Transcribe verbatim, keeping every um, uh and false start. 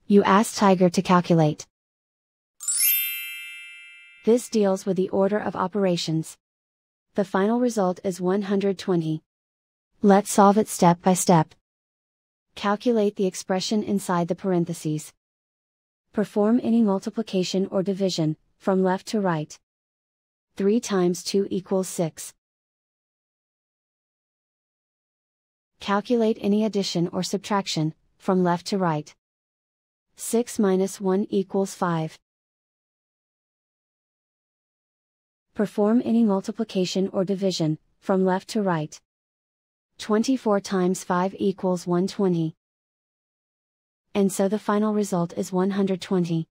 You ask Tiger to calculate. This deals with the order of operations. The final result is one hundred twenty. Let's solve it step by step. Calculate the expression inside the parentheses. Perform any multiplication or division, from left to right. three times two equals six. Calculate any addition or subtraction, from left to right. six minus one equals five. Perform any multiplication or division, from left to right. twenty-four times five equals one hundred twenty. And so the final result is one hundred twenty.